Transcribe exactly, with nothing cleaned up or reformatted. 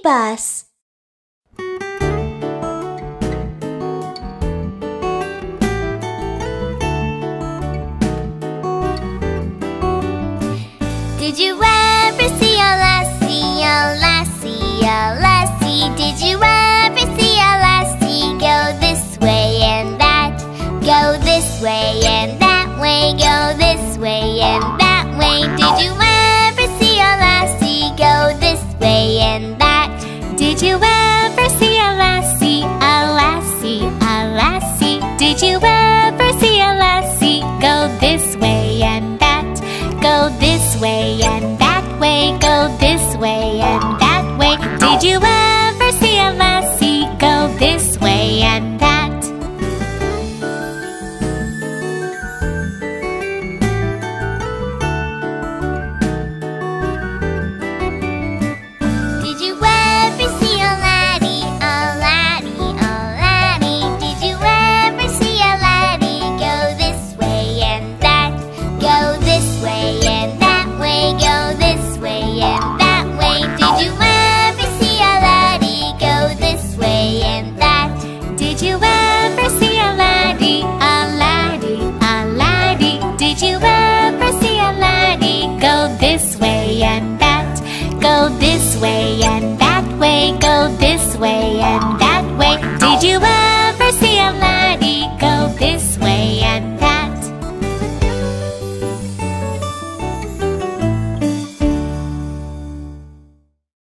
BabyBus. Did you ever see a lassie, a lassie, a lassie? Did you ever see a lassie go this way and that? Go this way and that way, go this way and that way. Did you ever see a lassie go this way and that? Did you ever see a lassie, a lassie, a lassie? Did you ever see a lassie go this way and that? Go this way and that way, go this way and that way. Did you ever